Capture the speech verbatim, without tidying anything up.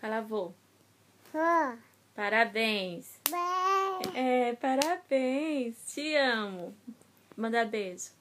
Fala, vô. Vô. Parabéns. Bem. É, parabéns. Te amo. Manda beijo.